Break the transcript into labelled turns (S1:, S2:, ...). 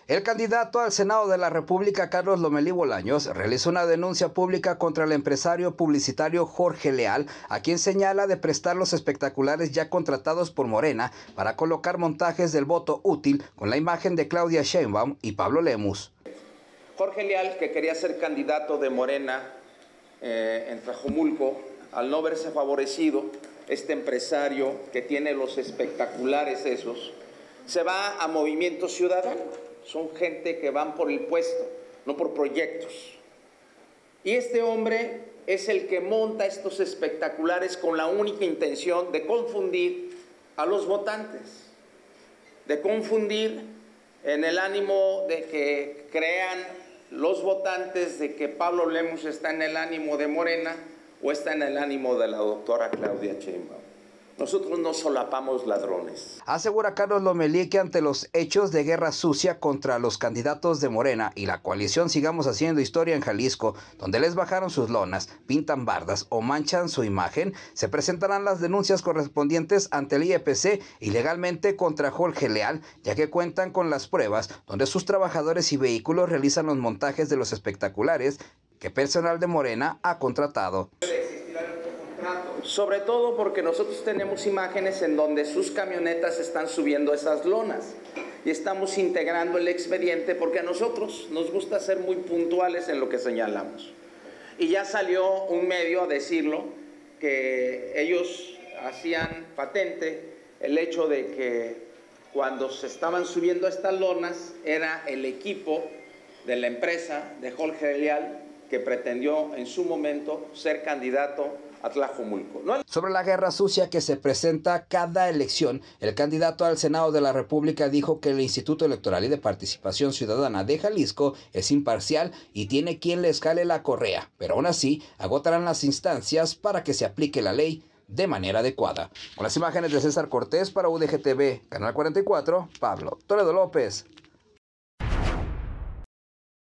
S1: El candidato al Senado de la República, Carlos Lomelí Bolaños, realizó una denuncia pública contra el empresario publicitario Jorge Leal, a quien señala de prestar los espectaculares ya contratados por Morena para colocar montajes del voto útil con la imagen de Claudia Sheinbaum y Pablo Lemus.
S2: Jorge Leal, que quería ser candidato de Morena en Tlajomulco, al no verse favorecido, este empresario que tiene los espectaculares esos, se va a Movimiento Ciudadano. Son gente que van por el puesto, no por proyectos. Y este hombre es el que monta estos espectaculares con la única intención de confundir a los votantes, de confundir en el ánimo de que crean los votantes de que Pablo Lemus está en el ánimo de Morena o está en el ánimo de la doctora Claudia Sheinbaum. Nosotros no solapamos ladrones.
S1: Asegura Carlos Lomelí que ante los hechos de guerra sucia contra los candidatos de Morena y la coalición Sigamos Haciendo Historia en Jalisco, donde les bajaron sus lonas, pintan bardas o manchan su imagen, se presentarán las denuncias correspondientes ante el IEPC y legalmente contra Jorge Leal, ya que cuentan con las pruebas donde sus trabajadores y vehículos realizan los montajes de los espectaculares que personal de Morena ha contratado.
S2: Sobre todo porque nosotros tenemos imágenes en donde sus camionetas están subiendo esas lonas y estamos integrando el expediente porque a nosotros nos gusta ser muy puntuales en lo que señalamos. Y ya salió un medio a decirlo, que ellos hacían patente el hecho de que cuando se estaban subiendo estas lonas era el equipo de la empresa de Jorge Leal que pretendió en su momento ser candidato a Tlajomulco.
S1: Sobre la guerra sucia que se presenta cada elección, el candidato al Senado de la República dijo que el Instituto Electoral y de Participación Ciudadana de Jalisco es imparcial y tiene quien le escale la correa, pero aún así agotarán las instancias para que se aplique la ley de manera adecuada. Con las imágenes de César Cortés para UDGTV, Canal 44, Pablo Toledo López.